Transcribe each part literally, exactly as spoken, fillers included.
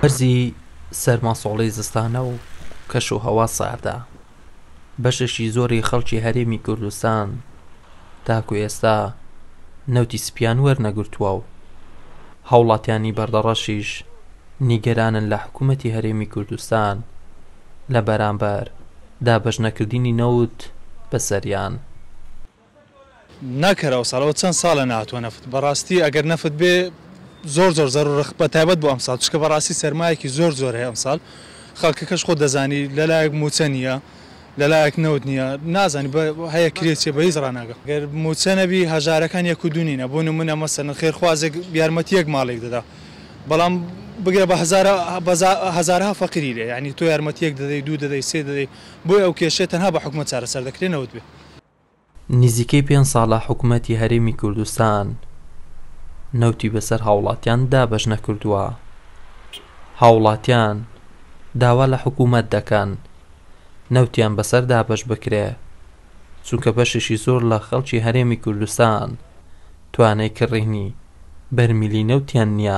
بەرزی سەرماسۆڵەی زستانە و کەش و هەوا ساردا. بەشێکی زۆری خەڵکی هەرێمی کوردستان تاکو ئێستا نەوتی سپیان وەرنەگرتووە و هاوڵاتیانی بەردەڕەشیش نیگەرانن لە حکوومەتی هەرێمی کوردستان لە بەرامبەر دابەش نەکردنی نەوت بەسەریان. ناکەرەوە ساڵەوە چەند ساڵە نهاتووە نەفت. بەڕاستی ئەگەر نەفت بێ زۆر زۆر زەرورە بە تایبەت بۆ ئەمساڵ، چکە بەڕاستی سەرمایەکی زۆر زۆر هەیە ئەمساڵ. خەڵکەکەش خۆ دەزانی لەلایەک موچە نییە، لەلایەک نەوت نییە، نازانی هەیە کرێچێ بە هیچ ڕناگە. گەر موچە نەبی هەژارەکان یەک و دوو نینە. بۆ نمونە مەسەڵەن خێرخوازێک یارمەتیەک ماڵێک دەدا، بەڵام بگرە بە هەزارها فەقیری لێ، یعنی تۆ یارمەتیەک دەدەی، دوو دەدەی، سێ دەدەی، بۆی ئەو کێشێت تەنها بە حکومەت چارەسەر دەکرێت نەوت بێ. نزیکەی پێنج ساڵە حکوومەتی هەرێمی کوردستان نەوتی بەسەر هاوڵاتیان دابەش نەکردووە. هاوڵاتیان داوا لە حکوومەت دەکەن نەوتیان بەسەر دابەش بکرێ، چونکە بەشێکی زۆر لە خەڵکی هەرێمی کوردستان توانای کڕینی بەرمیلی نەوتیان نییە.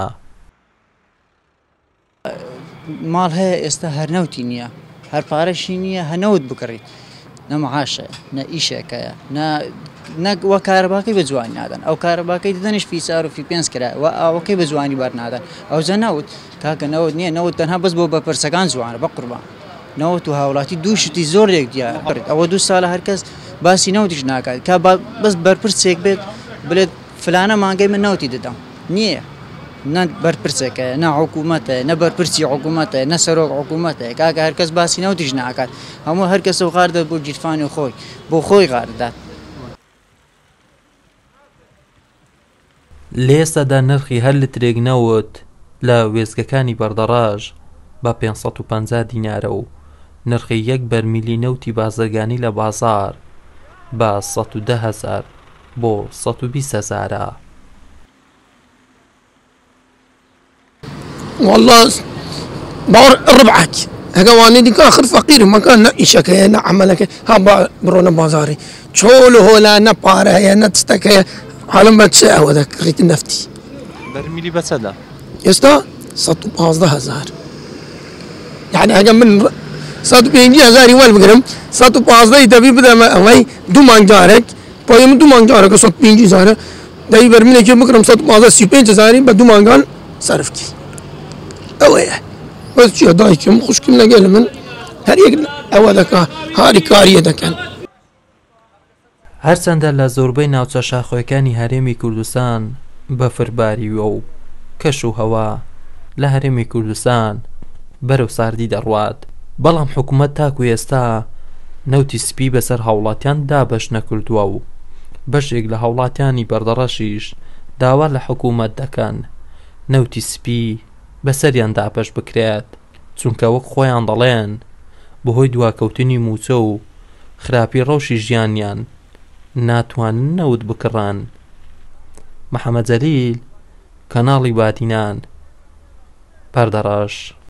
ماڵ هەیە ئێستا هەر نەوتی نییە، هەر پارەشی نییە هەنەوت بکڕیت، نەمەعاشە، نە ئیشێکەیە، وە کارەباکەی بە جوانی نادەن. ئەو کارەباکەی دەدەنیش فی چار و فی پێنج کرا و ئەوەکەی بە جوانی بەرنادەن. ئەوجە نەوت کاکە نەوت نییە، نەوت تەنها بەس بۆ بەپرسەکان جوانە بە قوربان. نەوت و هاوڵاتی دوو شتی زۆرێک دیارە. ئەوە دوو ساڵە هەرکەس باسی نەوتیش ناکات، کا بەس بەرپرسێک بێت بڵێت فلانە مانگەی من نەوتی دەدەم. نییە، نە بەرپرسێکە، نە حکوومەتە، نە بەرپرسی حکوومەتە، نە سەرۆک حکوومەتە. کاکە هەرکەس باسی نەوتیش ناکات، هەموو هەرکەس و غاردە بۆ گیرفانی خۆی، بۆ خۆی غاردات. لە ئێستادا نرخی هەر لترێک نەوت لە وێزگەکانی بەردەڕاژ بە پێنج سەد و پەنجا دینارە و نرخی یەک بەرمیلی نەوتی بازرگانی لە بازار بە سەد و دە هەزار بۆ سەد و بیست هەزارە. والله بار ربعك هكا والدي كاخر فقير ما كان لا إيشك نا عملك ها برونا بازاري شولو لا نبارة يا نتستك عالم بتشاء وذاك ريت النفتي برميلي بسدا يستا صدق بازده هزار يعني هكا من صدق بينجي هزاري والمقرم صدق بازده تبي بدأ ما الله دو مانجارك بايم دو مانجارك صدق بينجي هزار ده برميلي كم مقرم صدق بازده سيبين هزاري بدو مانجان صرفكي اوه بس شو دايكم خوشكم لقال من هريك اولك هاري كاريه دكان. هەرچەندە لە زۆربەی ناوچە شاخۆیەکانی هەرێمی کوردستان بەفرباریوە و کەش و هەوا لە هەرێمی کوردستان بەرەو ساردی دەڕوات، بەڵام حکوومەت تاکو ئێستا نەوتی سپی بەسەر هاوڵاتیان دابەش نەکردووە و بەشێک لە هاوڵاتیانی بەردەڕەشیش داوا لە حکوومەت دەکەن نەوتی سپی بەسەریان دابەش بکرێت، چونکە وەک خۆیان دەڵێن بەهۆی دواکەوتنی موچە و خراپی ڕەوشی ژیانیان ناتوانن نەوت بکڕان. محەممەد جەلیل، کەناڵی بادینان، بەردەڕەش.